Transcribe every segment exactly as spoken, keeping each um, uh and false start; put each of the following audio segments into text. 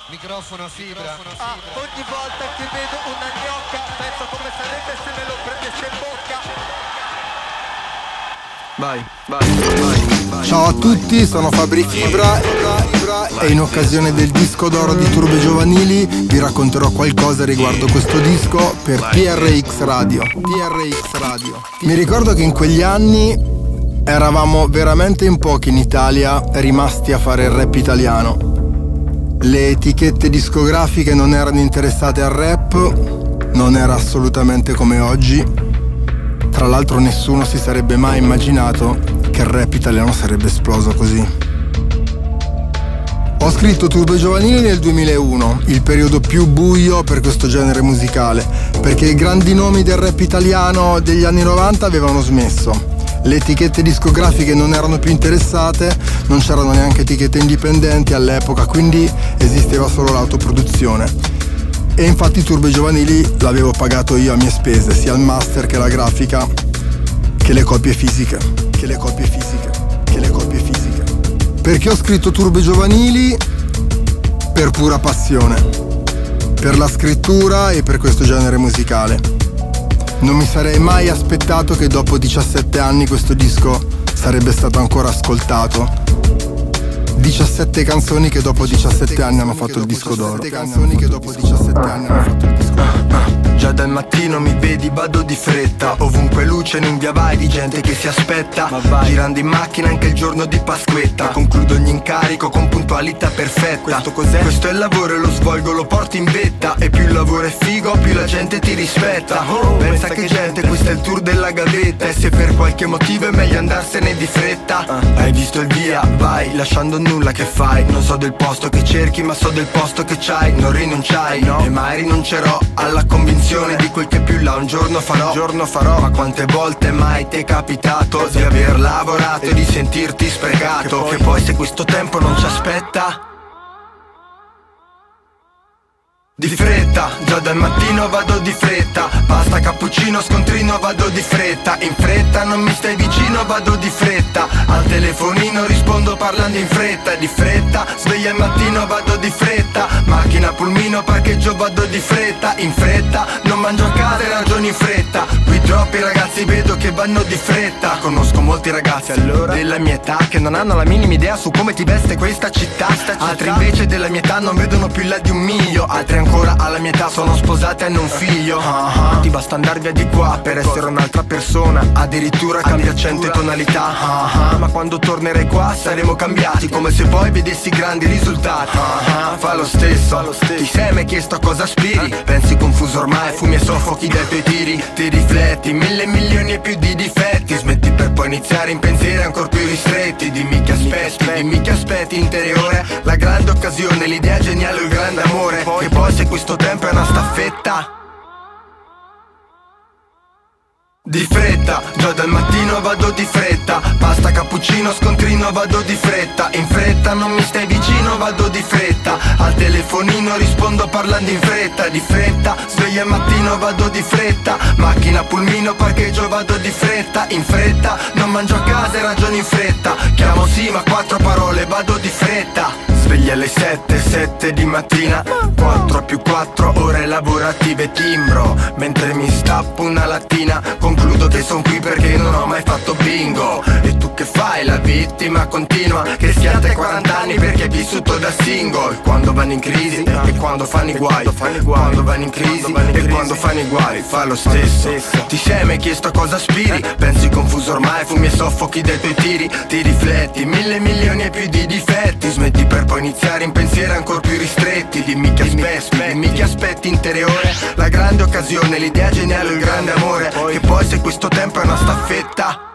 Microfono a fibra. Ah, ogni volta che vedo una gnocca penso come sarebbe se me lo prendesse in bocca. Vai, vai, vai, vai. Ciao a tutti, sono Fabri Fibra e in occasione del disco d'oro di Turbe Giovanili vi racconterò qualcosa riguardo questo disco per T R X Radio. T R X Radio. Mi ricordo che in quegli anni eravamo veramente in pochi in Italia rimasti a fare il rap italiano. Le etichette discografiche non erano interessate al rap, non era assolutamente come oggi. Tra l'altro nessuno si sarebbe mai immaginato che il rap italiano sarebbe esploso così. Ho scritto Turbe Giovanili nel duemilauno, il periodo più buio per questo genere musicale, perché i grandi nomi del rap italiano degli anni novanta avevano smesso. Le etichette discografiche non erano più interessate, non c'erano neanche etichette indipendenti all'epoca, quindi esisteva solo l'autoproduzione. E infatti Turbe Giovanili l'avevo pagato io a mie spese, sia il master che la grafica, che le copie fisiche, che le copie fisiche, che le copie fisiche. Perché ho scritto Turbe Giovanili? Per pura passione, per la scrittura e per questo genere musicale. Non mi sarei mai aspettato che dopo diciassette anni questo disco sarebbe stato ancora ascoltato. diciassette canzoni che dopo diciassette anni hanno fatto il disco d'oro. canzoni che dopo diciassette anni hanno fatto il disco d'oro. Già dal mattino mi vedi, vado di fretta. Ovunque luce in un via vai di gente che si aspetta. Girando in macchina anche il giorno di Pasquetta. Concludo ogni incarico con puntualità perfetta. Questo cos'è? Questo è il lavoro e lo svolgo, lo porto in vetta. E più il lavoro è figo, più la gente ti rispetta. Oh, pensa che gente, questo è il tour della gavetta. E se per qualche motivo è meglio andarsene di fretta, Hai visto il via, vai, lasciando nulla che fai. Non so del posto che cerchi, ma so del posto che c'hai. Non rinunciai, no, e mai rinuncerò alla convinzione di quel che più là un giorno farò, un giorno farò. Ma quante volte mai ti è capitato di aver lavorato e di sentirti sprecato? Che poi, che poi se questo tempo non ci aspetta, di fretta, già dal mattino vado di fretta. Pasta, cappuccino, scontrino, vado di fretta. In fretta, non mi stai vicino, vado di fretta. Al telefonino rispondo parlando in fretta. Di fretta, sveglia al mattino, vado di fretta. Macchina, pulmino, parcheggio, vado di fretta. In fretta, non mangio a casa e ragiono in fretta. Qui troppi ragazzi vedo che vanno di fretta. Conosco molti ragazzi allora della mia età che non hanno la minima idea su come ti veste questa città. Altri invece della mia età non vedono più là di un miglio. Altri ancora alla mia età sono sposati e hanno un figlio. uh-huh. Ti basta andar via di qua per essere un'altra persona. Addirittura cambia accento e tonalità. uh-huh. Ma quando tornerai qua saremo cambiati, come se poi vedessi grandi risultati. uh-huh. Fa lo stesso, lo stesso. Ti sei mai chiesto a cosa aspiri? Pensi confuso ormai, fumi e soffochi dai tuoi tiri. Ti rifletti, mille milioni e più di difetti. Smetti per poi iniziare in pensieri ancora più ristretti. Dimmi che aspetti, dimmi che aspetti interiore. La grande occasione, l'idea geniale o il grande amore. Che poi se questo tempo è una staffetta, di fretta, già dal mattino vado di fretta. Pasta, cappuccino, scontrino, vado di fretta. In fretta, non mi stai vicino, vado di fretta. Al telefonino rispondo parlando in fretta. Di fretta, sveglia al mattino, vado di fretta. Macchina, pulmino, parcheggio, vado di fretta. In fretta, non mangio a casa e ragiono in fretta. Chiamo sì ma quattro parole, vado di fretta. Sveglia alle sette, sette di mattina. Quattro più quattro ore lavorative, timbro mentre mi stappo una lattina. Concludo che son qui perché non ho mai fatto bingo. E tu che fai? La vittima continua. Che siate quaranta anni perché hai vissuto da single. Quando vanno in crisi e quando fanno i guai. Quando vanno in crisi e quando fanno i guai. Fa lo stesso. Ti sei mai chiesto a cosa aspiri? Pensi confuso ormai, fumi e soffochi dai tuoi tiri. Ti rifletti, mille milioni e più di difetti. Smetti per poi iniziare in pensieri ancora più ristretti. Dimmi che aspetti, dimmi che aspetti interiore. La grande occasione, l'idea geniale o il grande amore. Che poi se questo tempo è una staffetta,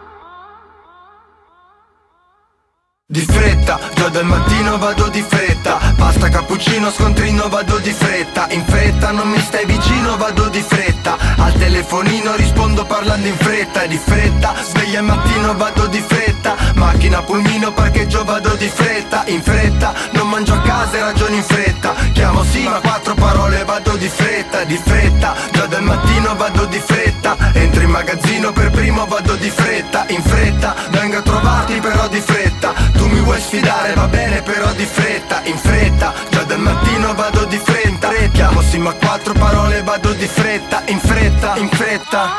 di fretta, già dal mattino vado di fretta. Pasta, cappuccino, scontrino, vado di fretta. In fretta, non mi stai vicino, vado di fretta. Al telefonino rispondo parlando in fretta. Di fretta, sveglia al mattino, vado di fretta. Macchina, pulmino, parcheggio, vado di fretta. In fretta, non mangio a casa e ragiono in fretta. Chiamo sì ma quattro parole, vado di fretta. Di fretta, già dal mattino vado di fretta. Entro in magazzino per primo, vado di fretta. In fretta, vengo a trovarti però di fretta. Tu mi vuoi sfidare, va bene però di fretta. In fretta, già dal dal mattino vado di fretta. Chiamo Simo a quattro parole, vado di fretta, in fretta, in fretta.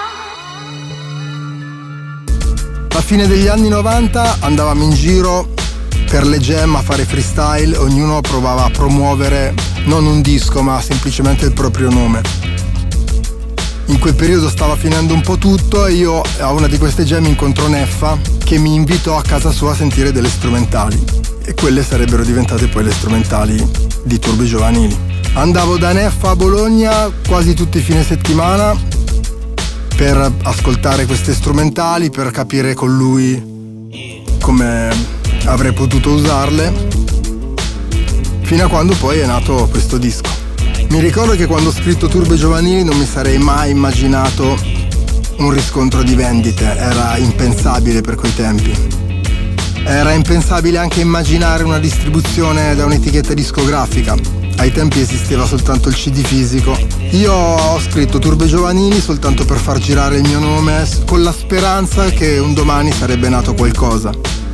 A fine degli anni novanta andavamo in giro per le jam a fare freestyle, ognuno provava a promuovere non un disco ma semplicemente il proprio nome. In quel periodo stava finendo un po' tutto e io a una di queste jam incontro Neffa che mi invitò a casa sua a sentire delle strumentali e quelle sarebbero diventate poi le strumentali di Turbe Giovanili. Andavo da Neffa a Bologna quasi tutti i fine settimana per ascoltare queste strumentali, per capire con lui come avrei potuto usarle, fino a quando poi è nato questo disco. Mi ricordo che quando ho scritto Turbe Giovanili non mi sarei mai immaginato un riscontro di vendite, era impensabile per quei tempi. Era impensabile anche immaginare una distribuzione da un'etichetta discografica. Ai tempi esisteva soltanto il C D fisico. Io ho scritto Turbe Giovanili soltanto per far girare il mio nome, con la speranza che un domani sarebbe nato qualcosa.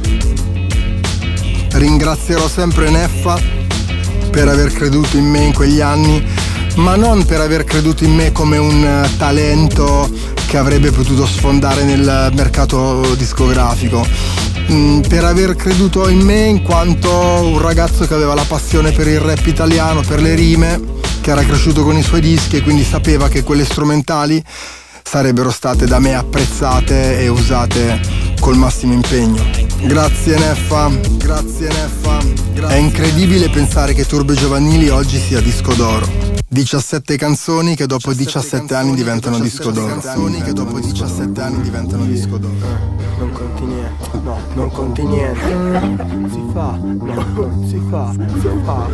Ringrazierò sempre Neffa per aver creduto in me in quegli anni, ma non per aver creduto in me come un talento che avrebbe potuto sfondare nel mercato discografico, per aver creduto in me in quanto un ragazzo che aveva la passione per il rap italiano, per le rime, che era cresciuto con i suoi dischi e quindi sapeva che quelle strumentali sarebbero state da me apprezzate e usate col massimo impegno. Grazie Neffa, grazie Neffa, grazie. È incredibile pensare che Turbe Giovanili oggi sia disco d'oro. diciassette canzoni che dopo diciassette anni diventano disco d'oro. Canzoni che dopo diciassette anni diventano disco d'oro. Non conti niente, no, non conti niente. Si fa, no, si fa, si fa.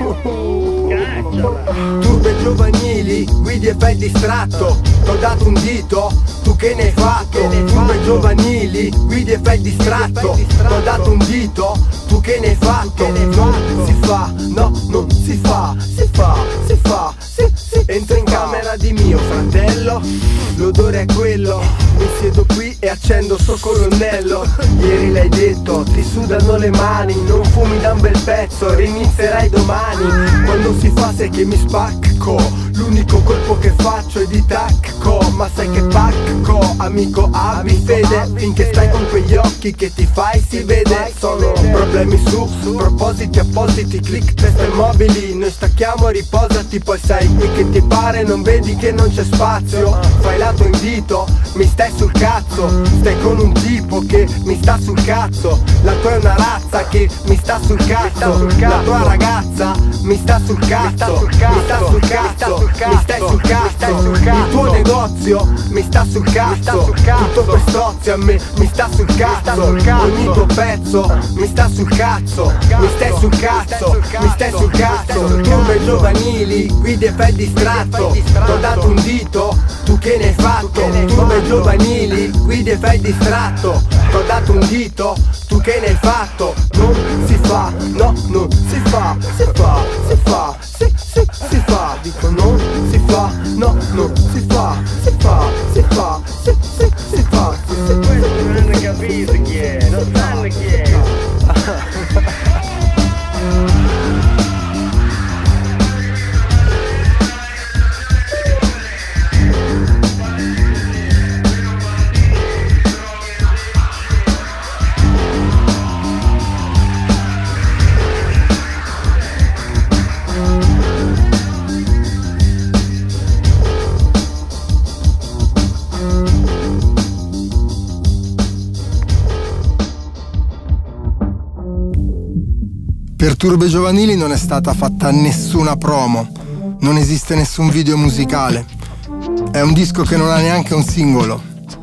Turbe Giovanili, guidi e fai distratto. T'ho dato un dito, tu che ne hai fatto? Turbe Giovanili, guidi e fai distratto. T'ho dato un dito, tu che ne hai fatto? Non si fa, no, non si fa, si fa, si fa, si, si. Entro in camera di mio fratello, l'odore è quello. Mi siedo qui e accendo sto colonnello. Ieri l'hai detto, ti sudano le mani. Non fumi da un bel pezzo, rinizierai domani. Quando si fa sai che mi spacco. L'unico colpo che faccio è di tacco. Ma sai che pacco, amico, abbi fede. Finché stai con quegli occhi che ti fai si vede. Sono problemi su, propositi appositi, click, test e mobili. Noi stacchiamo, riposati, poi sai che ti pare. Non vedi che non c'è spazio. Fai lato invito, mi stai sul cazzo. Stai con un tipo che mi sta sul cazzo. La tua è una razza che mi sta sul cazzo. La tua ragazza mi sta sul cazzo. Mi sta sul cazzo, mi stai sul cazzo. Il tuo negozio mi sta sul cazzo. Tutto quest'ozio a me mi sta sul cazzo. Ogni tuo pezzo mi sta sul cazzo. Mi stai sul cazzo, mi stai sul cazzo. Turbe Giovanili, guidi e fai distratto. T'ho dato un dito, tu che ne hai fatto? Turbe Giovanili, guidi e fai distratto. T'ho dato un dito, tu che ne hai fatto? Non si fa, no, non si fa, si fa, si fa, si, si, si fa. Dico non si fa, no, non si fa, si fa, si fa, si, si, si fa. Questo non hanno capito chi è, non sanno chi è. Per Turbe Giovanili non è stata fatta nessuna promo, non esiste nessun video musicale, è un disco che non ha neanche un singolo,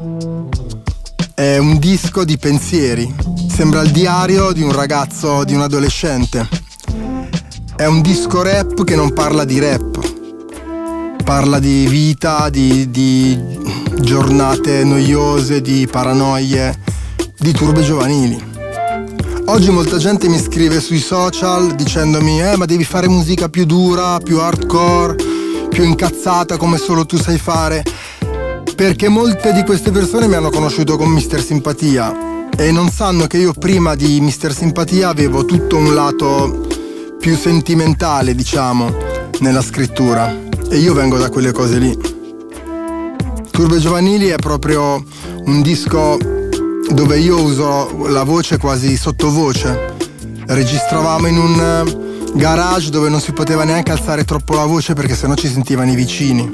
è un disco di pensieri, sembra il diario di un ragazzo, di un adolescente, è un disco rap che non parla di rap, parla di vita, di, di giornate noiose, di paranoie, di Turbe Giovanili. Oggi molta gente mi scrive sui social dicendomi eh ma devi fare musica più dura, più hardcore, più incazzata come solo tu sai fare, perché molte di queste persone mi hanno conosciuto con mister Simpatia e non sanno che io prima di mister Simpatia avevo tutto un lato più sentimentale, diciamo, nella scrittura, e io vengo da quelle cose lì. Turbe Giovanili è proprio un disco dove io uso la voce quasi sottovoce. Registravamo in un garage dove non si poteva neanche alzare troppo la voce perché sennò ci sentivano i vicini.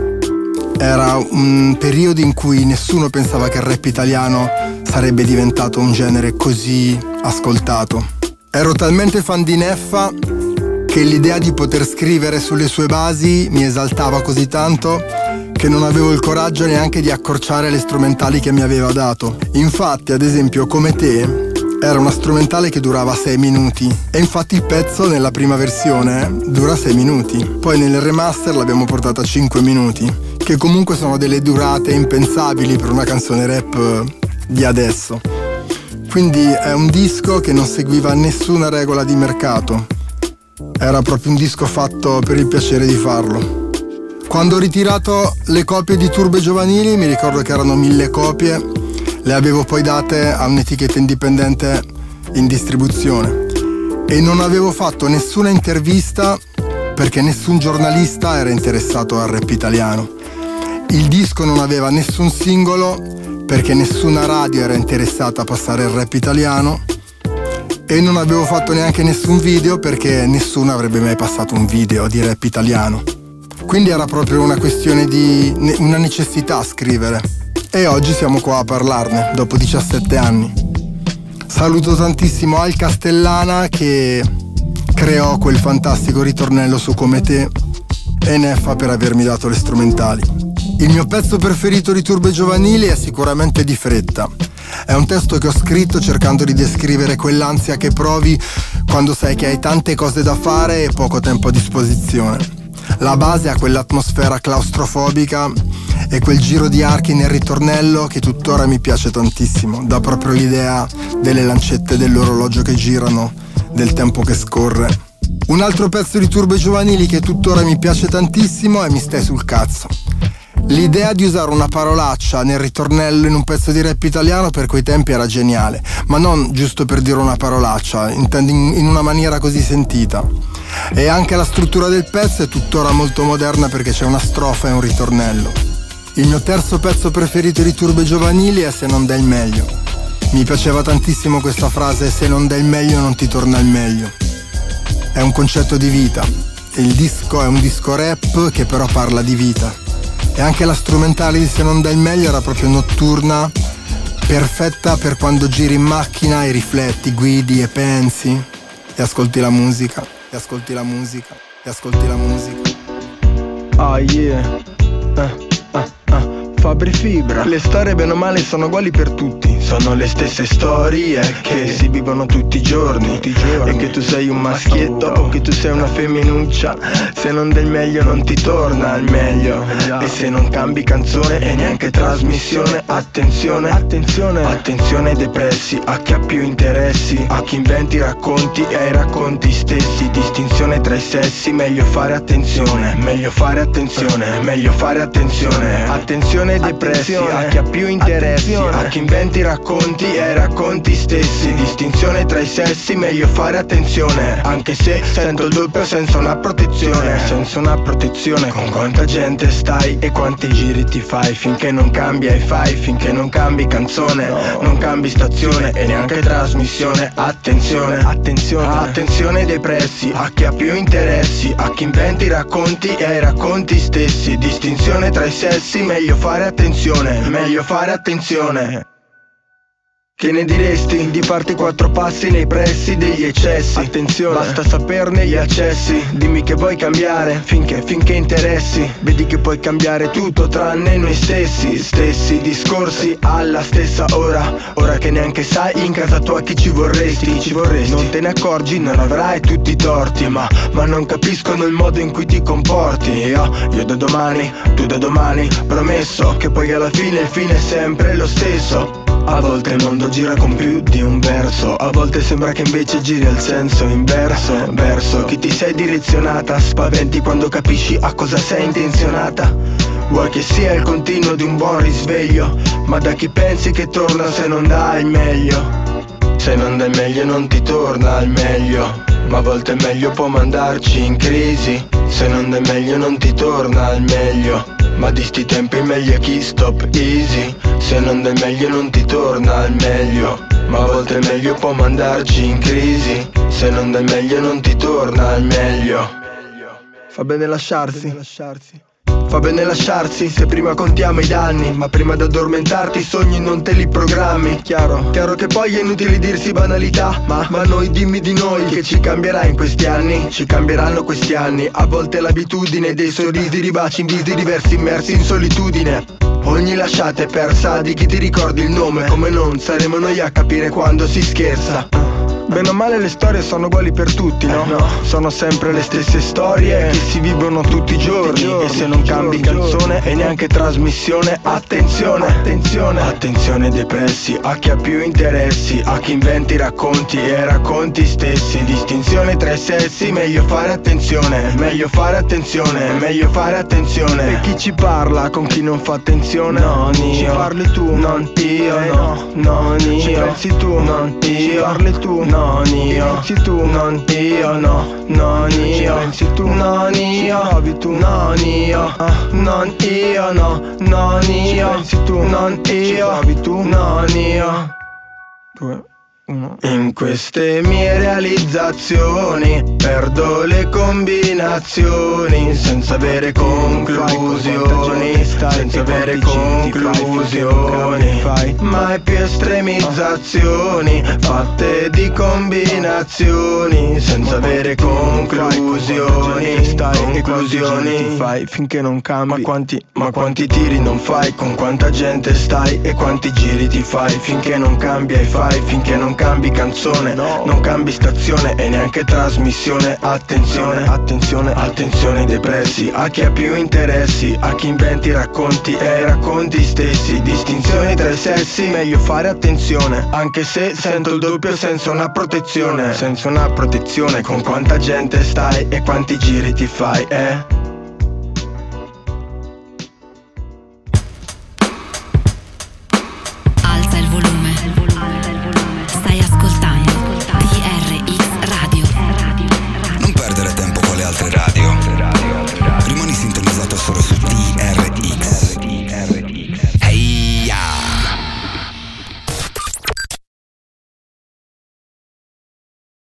Era un periodo in cui nessuno pensava che il rap italiano sarebbe diventato un genere così ascoltato. Ero talmente fan di Neffa che l'idea di poter scrivere sulle sue basi mi esaltava così tanto che non avevo il coraggio neanche di accorciare le strumentali che mi aveva dato. Infatti, ad esempio, Come te era una strumentale che durava sei minuti e infatti il pezzo nella prima versione dura sei minuti. Poi nel remaster l'abbiamo portata a cinque minuti, che comunque sono delle durate impensabili per una canzone rap di adesso. Quindi è un disco che non seguiva nessuna regola di mercato. Era proprio un disco fatto per il piacere di farlo. Quando ho ritirato le copie di Turbe Giovanili, mi ricordo che erano mille copie, le avevo poi date a un'etichetta indipendente in distribuzione e non avevo fatto nessuna intervista perché nessun giornalista era interessato al rap italiano. Il disco non aveva nessun singolo perché nessuna radio era interessata a passare il rap italiano e non avevo fatto neanche nessun video perché nessuno avrebbe mai passato un video di rap italiano. Quindi era proprio una questione di una necessità scrivere. E oggi siamo qua a parlarne, dopo diciassette anni. Saluto tantissimo Al Castellana che creò quel fantastico ritornello su Come te e Neffa per avermi dato le strumentali. Il mio pezzo preferito di Turbe Giovanili è sicuramente Di fretta. È un testo che ho scritto cercando di descrivere quell'ansia che provi quando sai che hai tante cose da fare e poco tempo a disposizione. La base ha quell'atmosfera claustrofobica e quel giro di archi nel ritornello che tuttora mi piace tantissimo. Dà proprio l'idea delle lancette dell'orologio che girano, del tempo che scorre. Un altro pezzo di Turbe Giovanili che tuttora mi piace tantissimo è Mi stai sul cazzo. L'idea di usare una parolaccia nel ritornello in un pezzo di rap italiano per quei tempi era geniale, ma non giusto per dire una parolaccia, intendo in una maniera così sentita. E anche la struttura del pezzo è tuttora molto moderna perché c'è una strofa e un ritornello. Il mio terzo pezzo preferito di Turbe Giovanili è Se non dai il meglio. Mi piaceva tantissimo questa frase: se non dai il meglio non ti torna il meglio. È un concetto di vita. Il disco è un disco rap che però parla di vita. E anche la strumentale di Se non dai il meglio era proprio notturna, perfetta per quando giri in macchina e rifletti, guidi e pensi e ascolti la musica, e ascolti la musica, e ascolti la musica. Ah yeah, eh. Fabri Fibra. Le storie bene o male sono uguali per tutti, sono le stesse storie che si vivono tutti i giorni, tutti i giorni. E che tu sei un maschietto o che tu sei una femminuccia, se non del meglio non ti torna il meglio. E se non cambi canzone e neanche trasmissione, attenzione, attenzione, attenzione ai depressi, a chi ha più interessi, a chi inventi racconti e ai racconti stessi. Distinzione tra i sessi, meglio fare attenzione, meglio fare attenzione, meglio fare attenzione. Attenzione ai depressi, a chi ha più interessi, a chi inventi racconti e ai racconti stessi. Distinzione tra i sessi, meglio fare attenzione, anche se sento il doppio senza una protezione, senza una protezione. Con quanta gente stai e quanti giri ti fai finché non cambi ai fai, finché non cambi canzone, non cambi stazione e neanche trasmissione. Attenzione, attenzione, attenzione ai depressi, a chi ha più interessi, a chi inventi racconti e ai racconti stessi. Distinzione tra i sessi, meglio fare attenzione, meglio fare attenzione. Che ne diresti di farti quattro passi nei pressi degli eccessi? Attenzione, basta saperne gli accessi. Dimmi che vuoi cambiare, finché, finché interessi. Vedi che puoi cambiare tutto tranne noi stessi. Stessi discorsi alla stessa ora. Ora che neanche sai in casa tua chi ci vorresti, ci vorresti. Non te ne accorgi, non avrai tutti i torti, Ma, ma non capiscono il modo in cui ti comporti. Io, io da domani, tu da domani. Promesso che poi alla fine il fine è sempre lo stesso. A volte il mondo gira con più di un verso, a volte sembra che invece giri al senso inverso. Verso chi ti sei direzionata, spaventi quando capisci a cosa sei intenzionata. Vuoi che sia il continuo di un buon risveglio, ma da chi pensi che torna se non dai il meglio? Se non dai meglio non ti torna al meglio, ma a volte meglio può mandarci in crisi. Se non dai meglio non ti torna al meglio, ma di sti tempi meglio è chi stop easy. Se non dai meglio non ti torna al meglio, ma a volte meglio può mandarci in crisi. Se non dai meglio non ti torna al meglio. Fa bene lasciarsi, fa bene lasciarsi se prima contiamo i danni, ma prima di addormentarti i sogni non te li programmi. Chiaro, chiaro che poi è inutile dirsi banalità, ma, ma noi dimmi di noi che ci cambierà in questi anni. Ci cambieranno questi anni, a volte l'abitudine dei sorrisi, di baci in visi diversi immersi in solitudine. Ogni lasciata è persa di chi ti ricordi il nome, come non saremo noi a capire quando si scherza. Bene o male le storie sono uguali per tutti, no? no? Sono sempre le stesse storie che si vivono tutti i giorni, giorni e se non cambi giorni, canzone e neanche trasmissione, attenzione, attenzione, attenzione depressi, a chi ha più interessi, a chi inventi racconti e racconti stessi. Distinzione tra i sessi, meglio fare attenzione, meglio fare attenzione, meglio fare attenzione. E chi ci parla con chi non fa attenzione? Non io, ci parli tu, non io, eh no, non io, ci pensi tu, non io, ci parli tu, no. Non io, ci tu, non io, no, non io, pensi tu, non io, provi tu, non io, uh, non io, no, non io, pensi tu, non io, provi tu, non io. Due. In queste mie realizzazioni perdo le combinazioni senza avere conclusioni, senza avere conclusioni, mai più estremizzazioni fatte di combinazioni senza avere conclusioni, conclusioni. Fai finché non cambi, ma quanti, ma quanti tiri non fai, con quanta gente stai e quanti giri ti fai finché non cambia e fai finché non cambi canzone, no. Non cambi stazione e neanche trasmissione. Attenzione, attenzione, attenzione ai depressi, a chi ha più interessi, a chi inventi racconti e racconti stessi. Distinzione tra i sessi, meglio fare attenzione, anche se sento il doppio senza una protezione, senza una protezione, con quanta gente stai e quanti giri ti fai, eh?